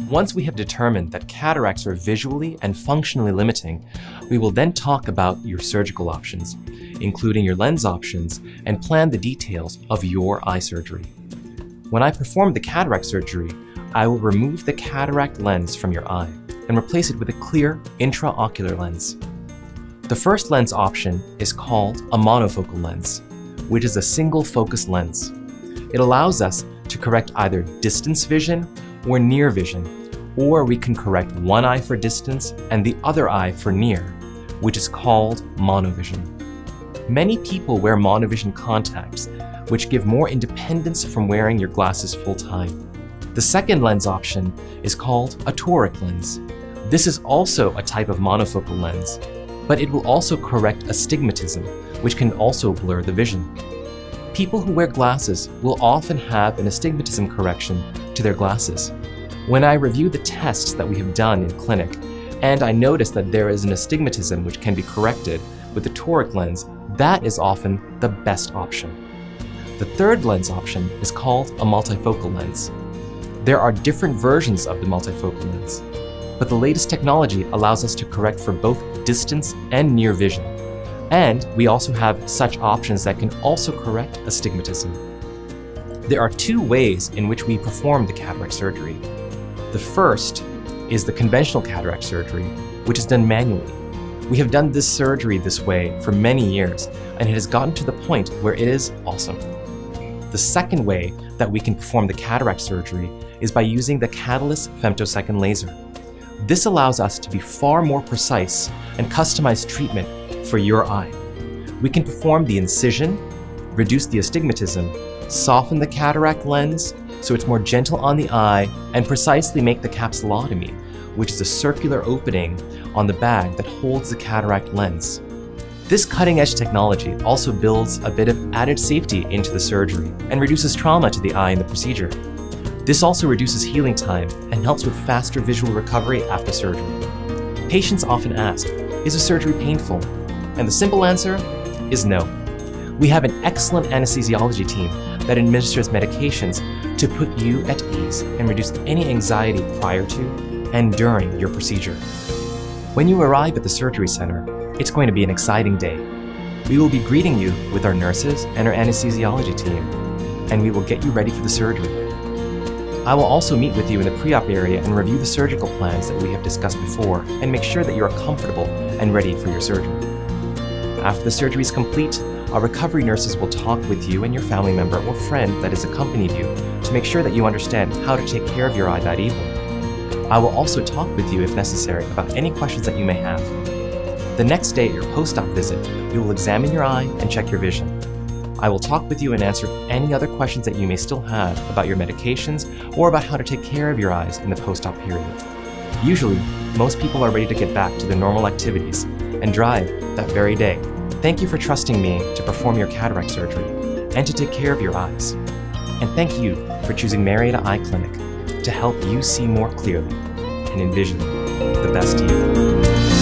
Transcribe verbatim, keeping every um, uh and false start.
Once we have determined that cataracts are visually and functionally limiting, we will then talk about your surgical options, including your lens options, and plan the details of your eye surgery. When I perform the cataract surgery, I will remove the cataract lens from your eye and replace it with a clear intraocular lens. The first lens option is called a monofocal lens, which is a single focus lens. It allows us to correct either distance vision or near vision, or we can correct one eye for distance and the other eye for near, which is called monovision. Many people wear monovision contacts, which give more independence from wearing your glasses full time. The second lens option is called a toric lens. This is also a type of monofocal lens, but it will also correct astigmatism, which can also blur the vision. People who wear glasses will often have an astigmatism correction to their glasses. When I review the tests that we have done in clinic, and I notice that there is an astigmatism which can be corrected with the toric lens, that is often the best option. The third lens option is called a multifocal lens. There are different versions of the multifocal lens, but the latest technology allows us to correct for both distance and near vision. And we also have such options that can also correct astigmatism. There are two ways in which we perform the cataract surgery. The first is the conventional cataract surgery, which is done manually. We have done this surgery this way for many years, and it has gotten to the point where it is awesome. The second way that we can perform the cataract surgery is by using the Catalyst femtosecond laser. This allows us to be far more precise and customize treatment for your eye. We can perform the incision, reduce the astigmatism, soften the cataract lens so it's more gentle on the eye, and precisely make the capsulotomy, which is a circular opening on the bag that holds the cataract lens. This cutting-edge technology also builds a bit of added safety into the surgery and reduces trauma to the eye in the procedure. This also reduces healing time and helps with faster visual recovery after surgery. Patients often ask, is the surgery painful? And the simple answer is no. We have an excellent anesthesiology team that administers medications to put you at ease and reduce any anxiety prior to and during your procedure. When you arrive at the surgery center, it's going to be an exciting day. We will be greeting you with our nurses and our anesthesiology team, and we will get you ready for the surgery. I will also meet with you in the pre-op area and review the surgical plans that we have discussed before and make sure that you are comfortable and ready for your surgery. After the surgery is complete, our recovery nurses will talk with you and your family member or friend that has accompanied you to make sure that you understand how to take care of your eye that evening. I will also talk with you if necessary about any questions that you may have. The next day at your post-op visit, we will examine your eye and check your vision. I will talk with you and answer any other questions that you may still have about your medications or about how to take care of your eyes in the post-op period. Usually, most people are ready to get back to their normal activities and drive that very day. Thank you for trusting me to perform your cataract surgery and to take care of your eyes. And thank you for choosing Marietta Eye Clinic to help you see more clearly and envision the best you.